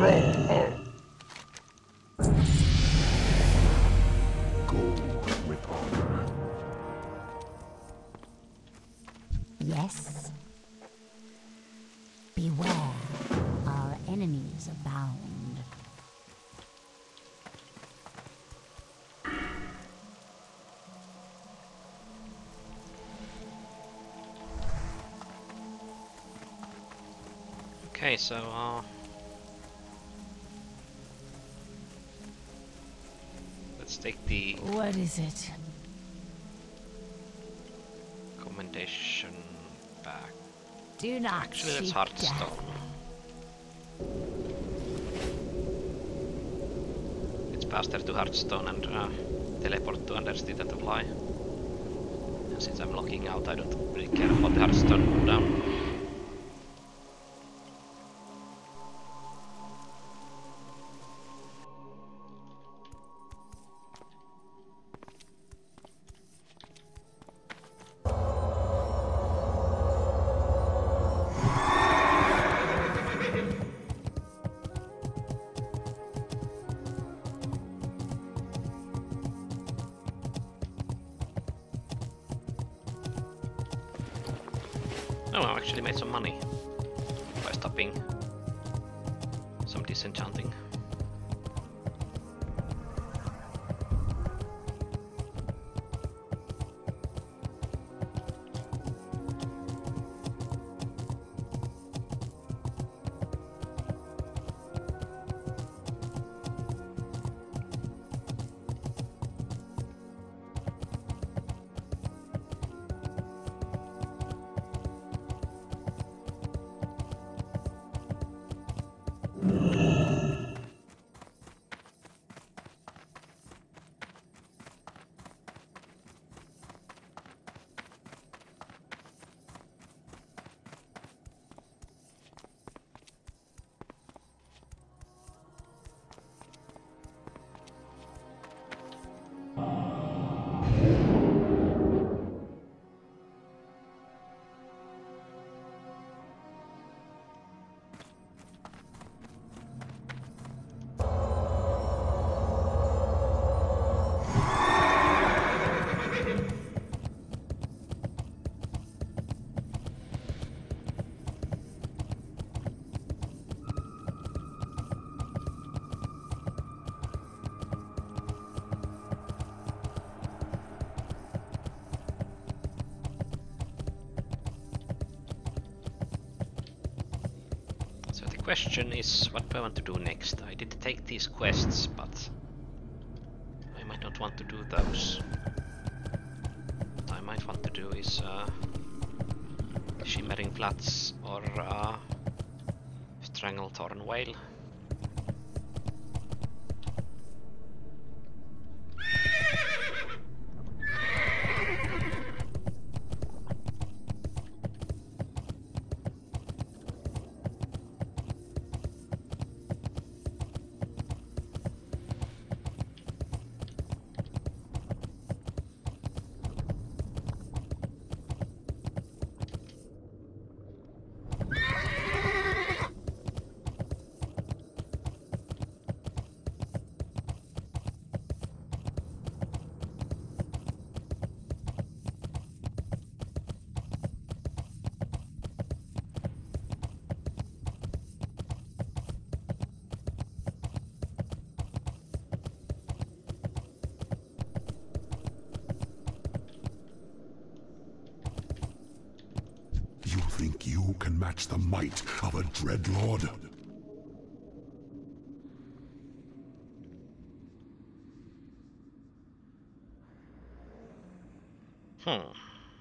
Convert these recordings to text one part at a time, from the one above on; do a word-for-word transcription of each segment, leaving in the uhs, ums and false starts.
with honor. Yes. Beware, our enemies abound. Okay, so uh, let's take the What is it? commendation back. Do not Actually, that's seek Hearthstone. death. It's faster to Hearthstone and uh, teleport to Undersea than to fly. And since I'm logging out, I don't really care about the Hearthstone cooldown. Oh, I actually made some money by stopping some disenchanting. Question is, what do I want to do next? I did take these quests, but I might not want to do those. What I might want to do is uh, Shimmering Flats or uh, Stranglethorn Whale. Think you can match the might of a dreadlord? Hmm.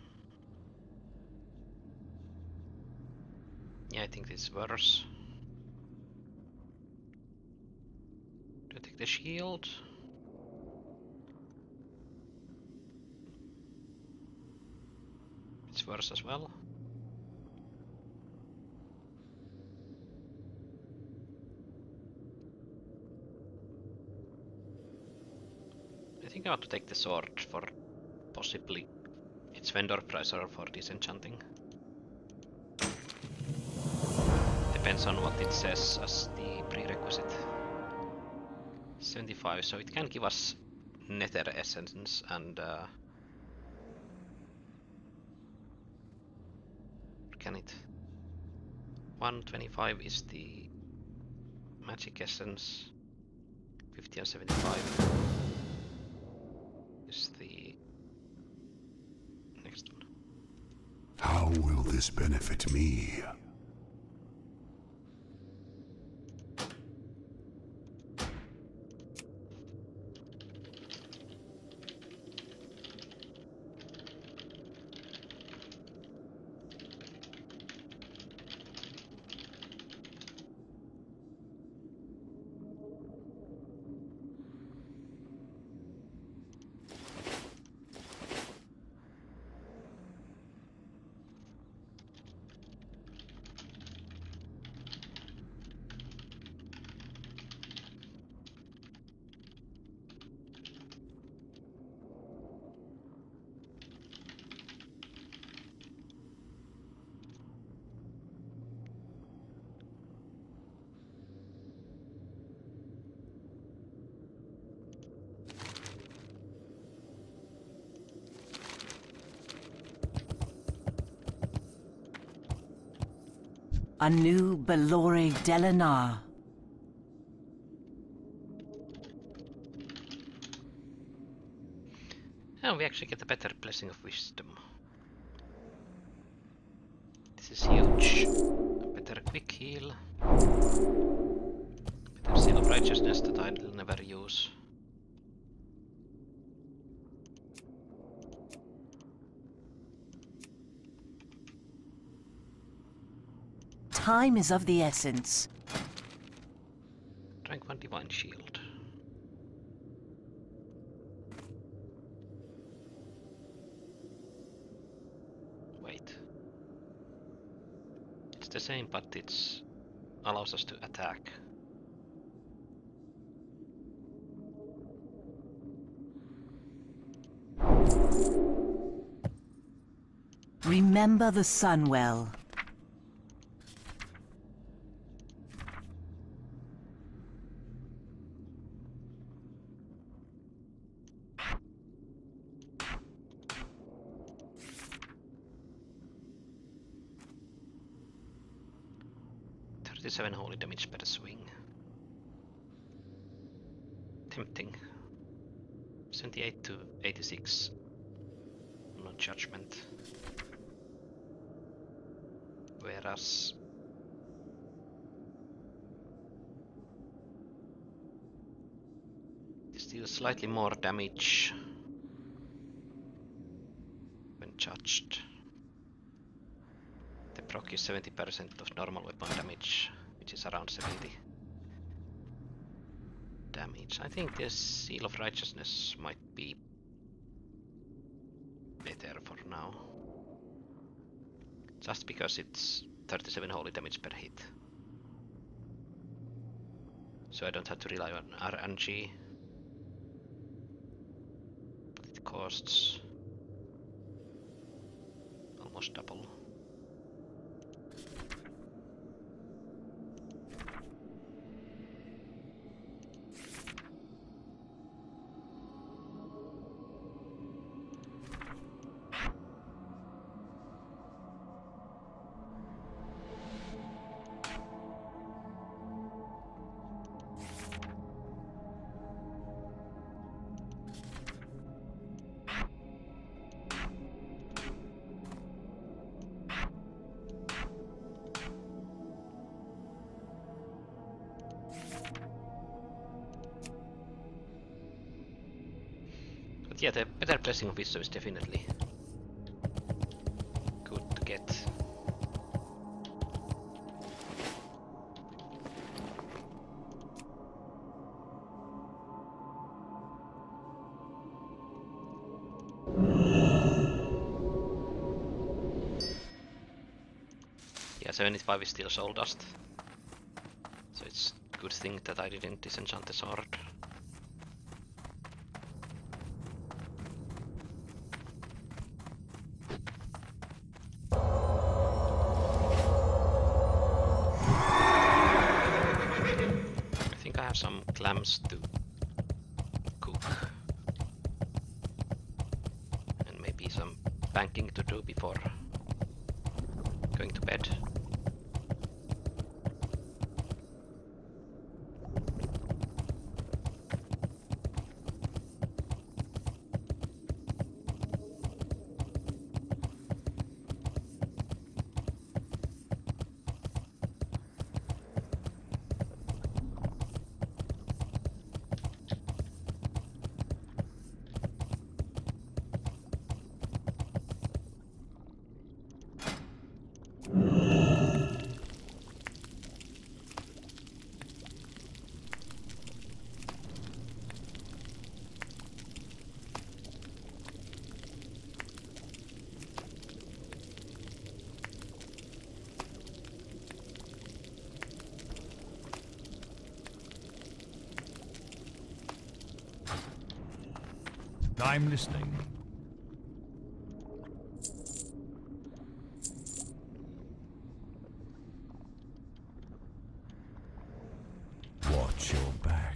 Yeah, I think it's worse. Do I take the shield? It's worse as well. I think I want to take the sword for possibly its vendor price or for disenchanting. depends on what it says as the prerequisite. seventy-five, so it can give us nether essence and uh, can it? one twenty-five is the magic essence, fifty and seventy-five is the next one. How will this benefit me? A new Belore Delinar. Oh, we actually get a better blessing of wisdom. This is huge. A better quick heal. Better seal of righteousness that I'll never use. Time is of the essence. Rank one divine shield. Wait. It's the same, but it's allows us to attack. Remember the sun well. thirty-seven holy damage per swing. Tempting. seventy-eight to eighty-six. No judgment. Whereas it's still slightly more damage when judged. The proc is seventy percent of normal weapon damage, which is around seventy damage. I think this Seal of Righteousness might be better for now. Just because it's thirty-seven holy damage per hit. So I don't have to rely on R N G. But it costs almost double. Yeah, the better blessing of wisdom is definitely good to get. Yeah, seventy-five is still soul dust, so it's a good thing that I didn't disenchant the sword. have some clams to cook. And maybe some banking to do before going to bed. I'm listening. Watch your back.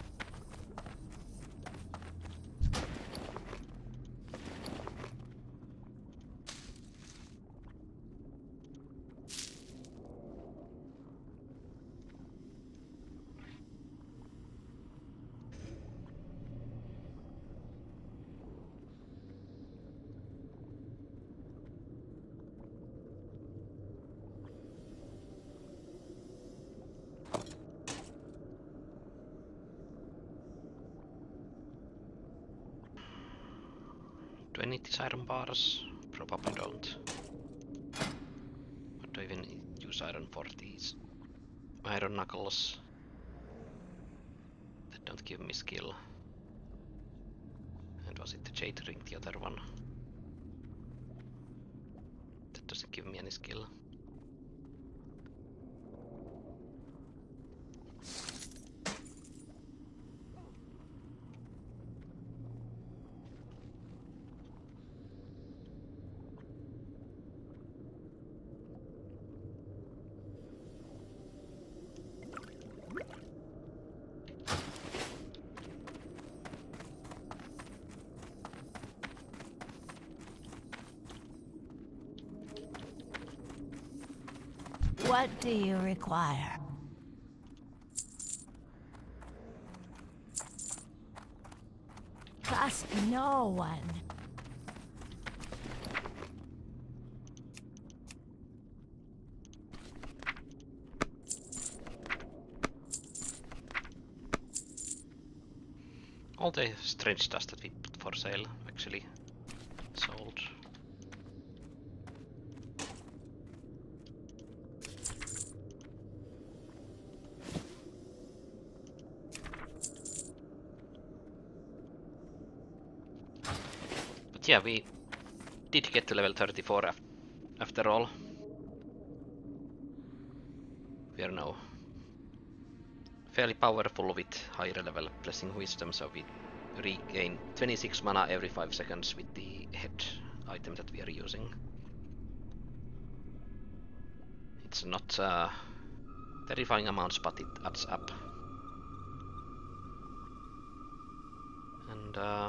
Do I need these iron bars? Probably don't. What do I even use iron for these? Iron knuckles. That don't give me skill. And was it the jade ring, the other one? That doesn't give me any skill. What do you require? Trust no one. All the strange stuff that we put for sale actually sold. Yeah, we did get to level thirty-four af after all. We are now fairly powerful with higher level Blessing Wisdom, so we regain twenty-six mana every five seconds with the head item that we are using. It's not uh, terrifying amounts, but it adds up. And uh,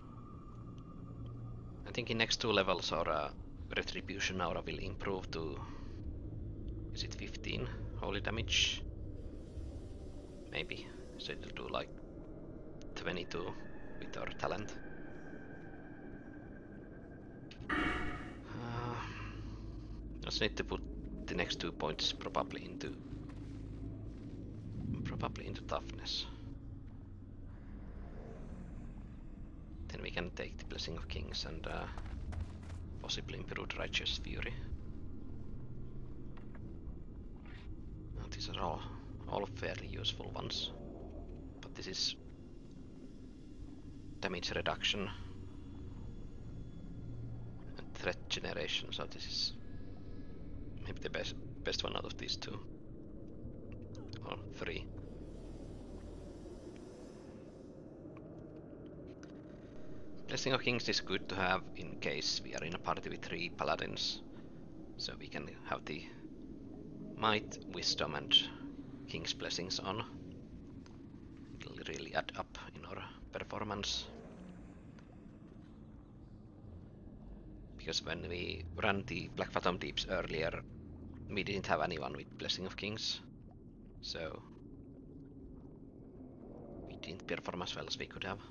I think in next two levels our uh, Retribution Aura will improve to, is it fifteen holy damage? Maybe, so it will do like twenty-two with our talent. Uh, just need to put the next two points probably into, probably into toughness. Then we can take the Blessing of Kings and uh, possibly improved Righteous Fury. Now, these are all, all fairly useful ones, but this is damage reduction and threat generation, so this is maybe the best, best one out of these two, or three. Blessing of Kings is good to have in case we are in a party with three paladins, so we can have the Might, Wisdom and King's Blessings on. really, really add up in our performance. Because when we ran the Black Phantom Deeps earlier, we didn't have anyone with Blessing of Kings, so we didn't perform as well as we could have.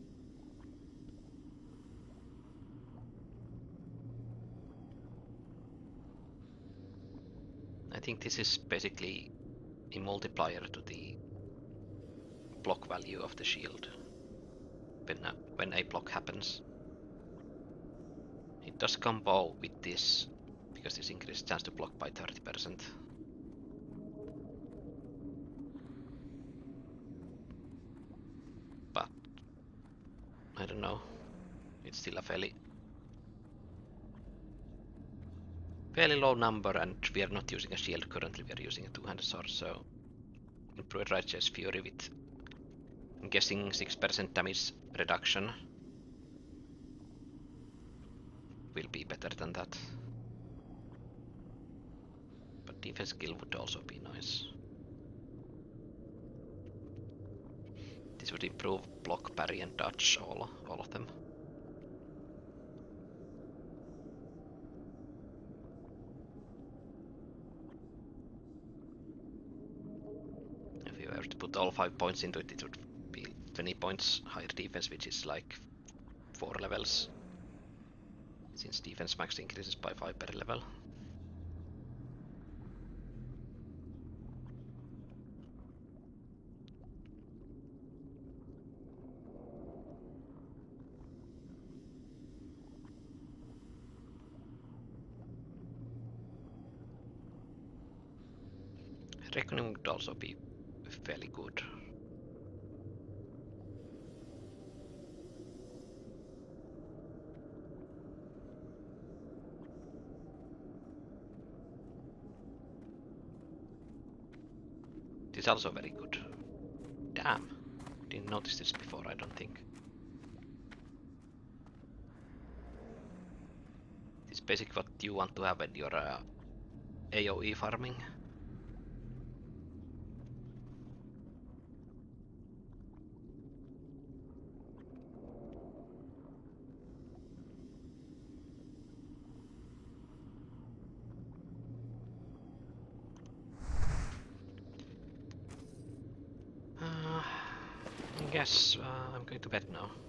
I think this is basically a multiplier to the block value of the shield when a, when a block happens. It does combo with this, because this increases chance to block by thirty percent. But I don't know, it's still a fairly fairly low number, and we are not using a shield currently, we are using a two-handed sword, so Improved Righteous Fury with, I'm guessing, six percent damage reduction will be better than that. But defense skill would also be nice. This would improve block, parry and dodge, all, all of them. If you were to put all five points into it, it would be twenty points higher defense, which is like four levels, since defense max increases by five per level. Reckoning would also be fairly good. This is also very good. Damn, didn't notice this before, I don't think. This is basically what you want to have when you're uh, A O E farming. I guess uh, I'm going to bed now.